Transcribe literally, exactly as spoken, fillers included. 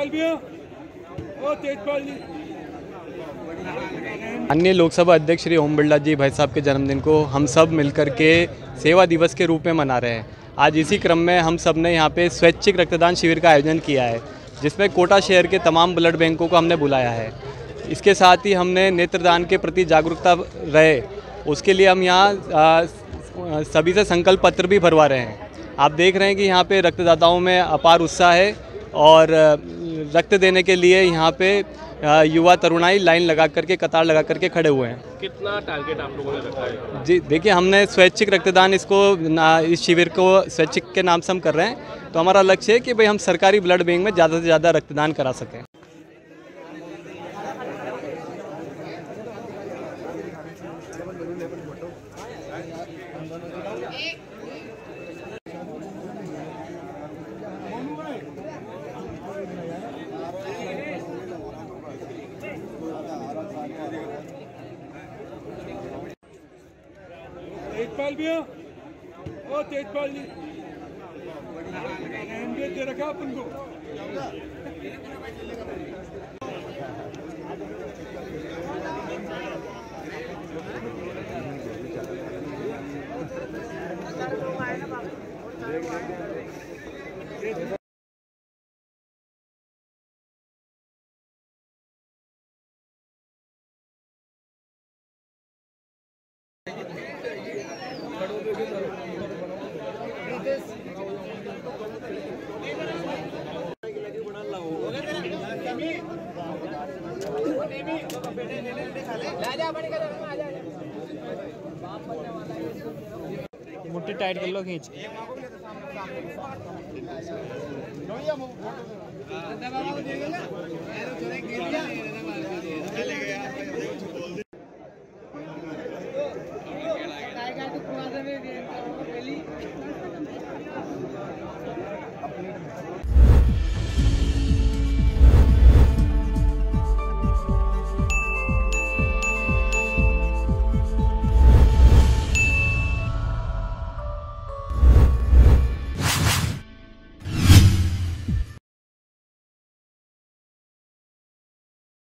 तेजपाल भैया, ओ तेजपाल जी। अन्य लोकसभा अध्यक्ष श्री ओम बिरला जी भाई साहब के जन्मदिन को हम सब मिलकर के सेवा दिवस के रूप में मना रहे हैं। आज इसी क्रम में हम सब ने यहाँ पे स्वैच्छिक रक्तदान शिविर का आयोजन किया है, जिसमें कोटा शहर के तमाम ब्लड बैंकों को हमने बुलाया है। इसके साथ ही हमने नेत्रदान के प्रति जागरूकता रहे, उसके लिए हम यहाँ सभी से संकल्प पत्र भी भरवा रहे हैं। आप देख रहे हैं कि यहाँ पे रक्तदाताओं में अपार उत्साह है और रक्त देने के लिए यहाँ पे युवा तरुणाई लाइन लगा करके, कतार लगा करके खड़े हुए हैं। कितना टारगेट आप लोगों ने रखा है? जी देखिए, हमने स्वैच्छिक रक्तदान इसको इस शिविर को स्वैच्छिक के नाम से हम कर रहे हैं, तो हमारा लक्ष्य है कि भाई हम सरकारी ब्लड बैंक में ज़्यादा से ज़्यादा रक्तदान करा सकें। तेजपाल भैया, ओ तेजपाल जी। एमडीएच दे रखा अपन को। मुट्ठी टाइट कर लो, खींच।